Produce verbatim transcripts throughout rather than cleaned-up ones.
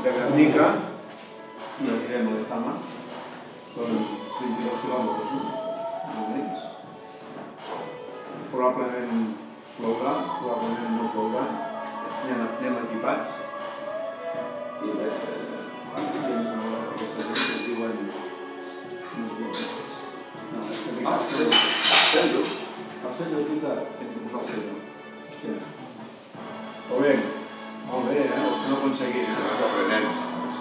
de Grandica i anirem a Lezama. Són vint-i-dos quilòmetres, només. Probablement plourà, probablement no plourà. Anem equipats. I bé, aquesta gent que es diuen... Ah, sello. El sello ajuda a posar el sello. Hòstia. Molt bé. Molt bé, eh? Ho estem aconseguint, eh? Vas aprenent.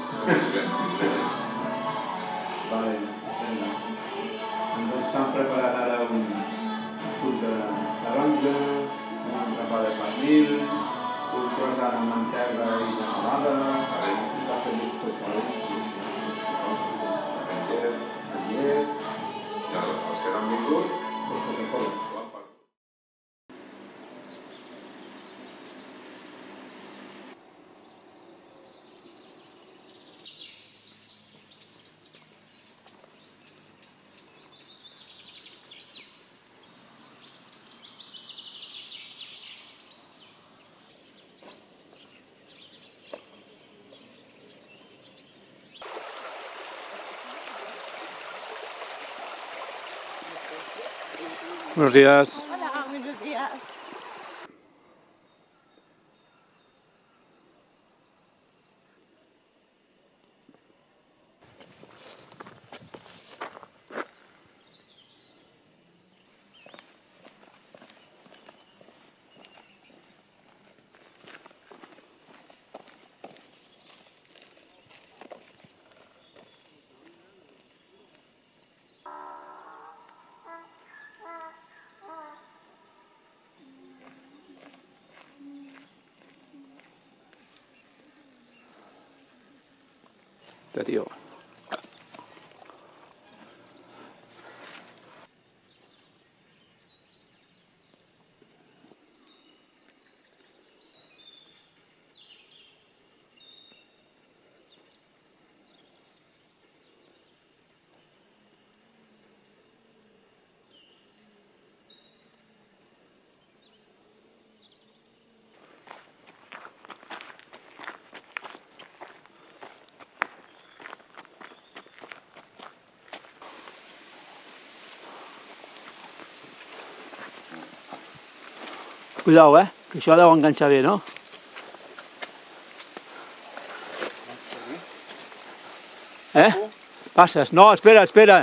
Vale, vinga. Ens estan preparant ara un suc de taronja, un entrepà de pernil, un croissant amb mantega i melmelada, un cafè mig tot calent, amb llet. I els que han vingut, doncs que s'ho poden. Buenos días. Hola, buenos días. Tío. Cuidado, eh? Que això deu enganxar bé, no? Eh? Passes. No, espera, espera.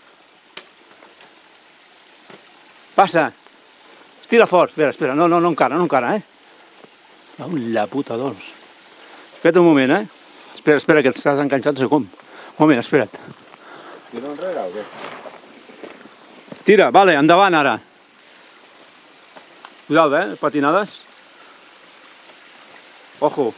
Passa. Estira fort. Espera, espera. No, no, no encara, no encara, eh? Oh, la puta, doncs. Espera't un moment, eh? Espera, espera, que estàs enganxat, no sé com. Un moment, espera't. Tira enrere o què? Tira, vale, endavant ara. Cuidado, eh? Patinades. Ojo.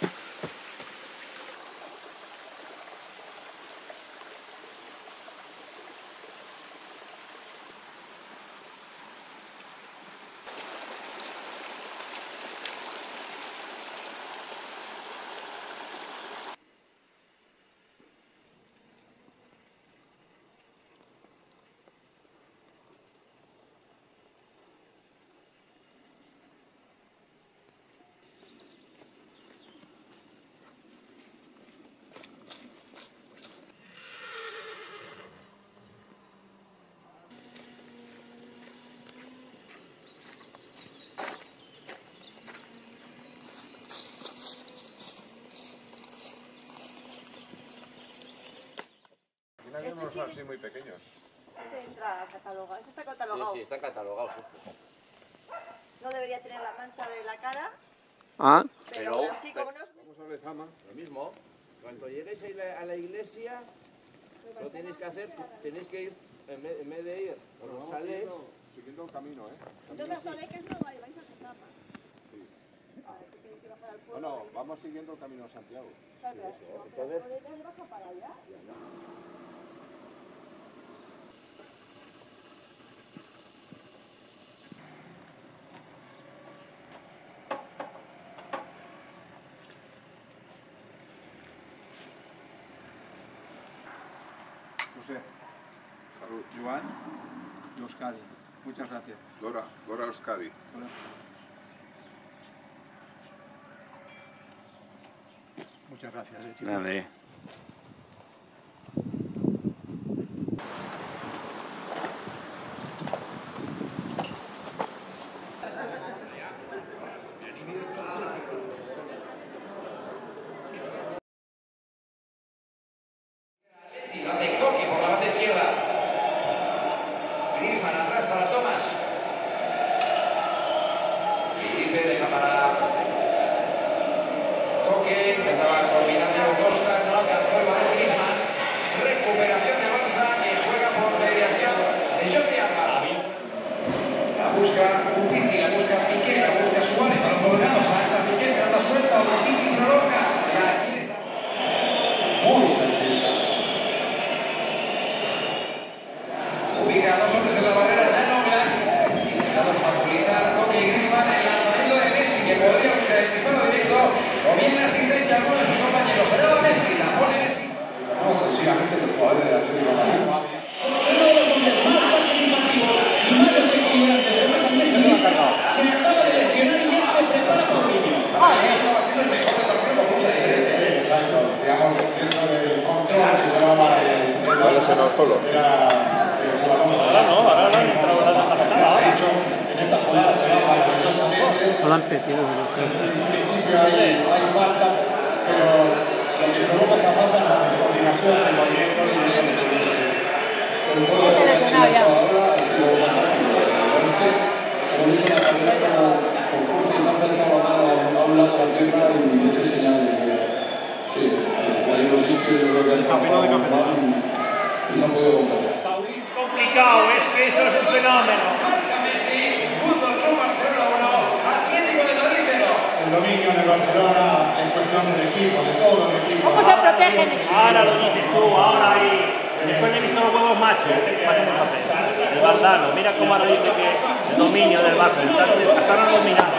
Hay unos así muy pequeños. Este entra catalogado. Este está catalogado. Sí, sí, está catalogado. Justo. No debería tener la mancha de la cara, Ah, pero, Pero- sí, como no es... Vamos a Lezama. Lo mismo, cuando lleguéis a la, a la iglesia, lo tenéis que hacer, tenéis que ir, en vez, en vez de ir por los Vamos chalés, siguiendo, siguiendo el camino, ¿eh? Entonces hasta becas no vais, vais a Lezama. Sí. A ver, que tenéis que bajar al pueblo. Bueno, vamos siguiendo el camino a Santiago. Claro, claro. Pero entonces- por detrás baja para allá. José, Joan y Euskadi. Muchas gracias. Gora, Gora Euskadi. Hola. Muchas gracias, eh, chicos. Grande. Hace Coqui por la banda izquierda. Griezmann atrás para Thomas. Felipe deja para Coque. Intentaba combinando Costa. No alcanzó el balón Griezmann. Recuperación de Barça que juega por mediación de Jordi Alba. La busca un Titi, la busca Piqué, la busca Suárez. Balón colgado. Salta Piqué, pelota suelta. O Titi prolonga. Y aquí está. Muy cerquita. Ubica a dos hombres en la barrera, Jan Oblak. Intentamos facilitar Coque y Griezmann en el lanzamiento de Messi, que podría buscar el disparo directo, o bien la asistencia a alguno de sus compañeros. Allá va Messi, la pone Messi. No, sencillamente los jugadores del Atlético de Madrid no habían. Uno de los hombres más participativos y más desequilibrantes de los ingleses se acaba de lesionar y él se prepara para un niño. Ah, estaba siendo el mejor del partido con muchas Sí, veces. sí, exacto. Digamos, dentro del control que llevaba el, el Barça, era el jugador. Ahora no, ahora no entrado la jugada. De hecho, en esta jugada se va maravillosamente. Solo han petido de los jefes. En principio hay, hay falta, pero lo que provoca esa falta es la coordinación del movimiento y eso le produce. El juego que ha tenido hasta ahora ha sido fantástico. La verdad es que hemos visto una carrera como con fuerza y tal se ha echado la mano a un lado de la tierra y eso es señal de que sí, los jugadores es que yo creo que han trabajado mal y, y se han podido completar. Complicado, es que eso es un fenómeno. Marca Messi, Fútbol Club Barcelona uno, Atlético de Madrid cero. El dominio de Barcelona en cuestión del equipo, de todo el equipo. ¿Cómo se protegen? Ahora lo dices tú, ahora ahí. Después de visto los huevos machos, ¿qué pasamos a hacer? El Barça, mira cómo ahora dice que el dominio del Barça, hasta ahora dominado.